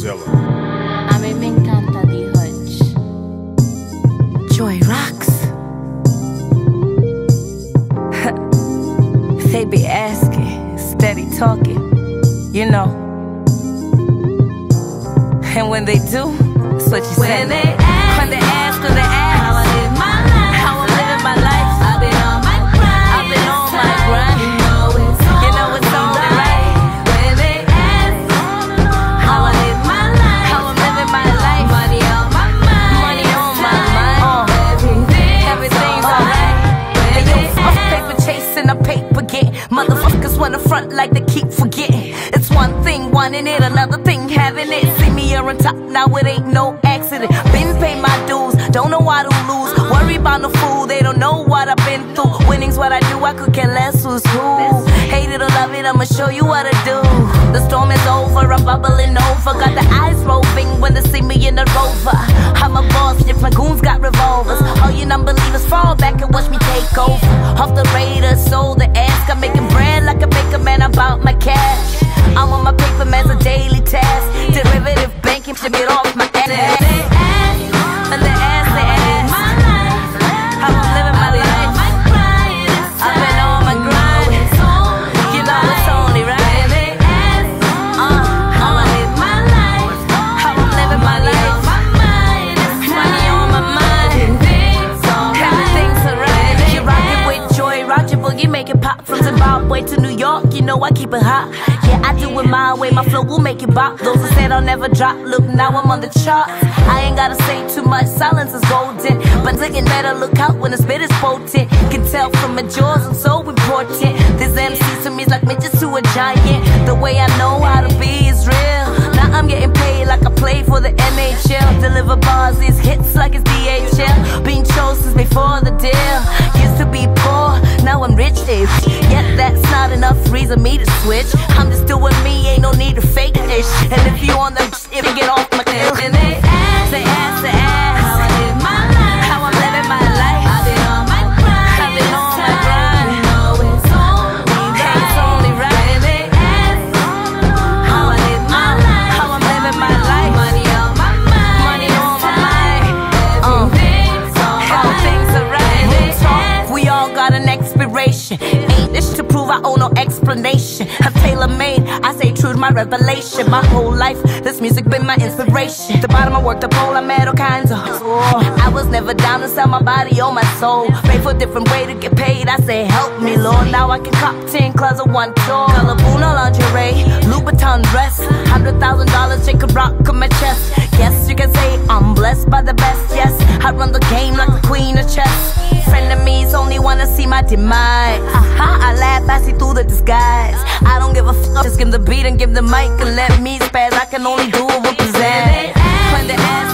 Zilla. A mí me encanta D-Hutch. Joy rocks. They be asking, steady talking, you know. And when they do, it's what you say. When they ask, when they ask, when they ask how I live my life, how I'm living my life. I've been on my grind, I've been on my grind. You know it's only right. When they ask how I live my life, how I'm living my life. Money on my mind, money on my mind. Everything's alright. Hey yo, I'm paper chasing, a paper get. Motherfuckers wanna front like they keep forgetting. It's one thing wanting it, another thing having it. See me here on top, now it ain't no accident. Been pay my dues, don't know how to lose. Worry about no fool, they don't know what I've been through. Winning's what I do, I could care less who's who. Hate it or love it, I'ma show you what I do. The storm is over, I'm bubbling over. Got the eyes roving when they see me in the Rover. I'm a boss, if my goons got revolvers. All you non-believers fall back and watch me take over. Off the Raiders, sold the ask. I'm making bread like a baker, man, about my cash. I'm on my paper, man's a daily task. Derivative banking to get off my ass. And they ask, how I'm living my life. I've been on my grind. You know it's only right. How I live my life. How I'm living my life. Money on my mind. Everything's alright. You rockin' with Joy, rock your boogie, make it pop. From Zimbabwe to New York, you know I keep it hot. Yeah, I do it my way, my flow will make it bop. Those who said I'll never drop, look, now I'm on the charts. I ain't gotta say too much, silence is golden. But looking better, look out when the spit is potent. Can tell from my jaws, I'm so important. This MC to me is like midgets to a giant. The way I know how to be is real. Now I'm getting paid like I play for the NHL. Deliver bars, these hits like it's DHL. Being chosen since before the deal. Used to be poor, now I'm rich-ish. Yet that's not enough reason me to switch. I'm just doing me, ain't no need to fake this. And if you on the if you get off my tail. And they ask, how I live my life, how I'm living my life. I've been on my grind, I've been on my grind. You know it's only right. And they ask, how I live my life, how I'm living my life. Money on my mind, money on my mind. Everything's alright. We all got an expiration. Ain't this to prove I owe no explanation. I'm tailor-made, I say true to my revelation. My whole life, this music been my inspiration. The bottom I worked the pole, I met all kinds of I was never down to sell my body or my soul. Pray for a different way to get paid, I say help me Lord. Now I can cop 10 clothes of one tour. Calabuna lingerie, Louboutin dress. $100,000 Jacob rock on my chest. Yes, you can say I'm blessed by the best, yes. I run the game like the queen of chess. Frenemies only wanna see my demise. I laugh, I see through the disguise. I don't give a fuck, just give the beat and give the mic and let me spaz. I can only do it with pizzazz. When they ask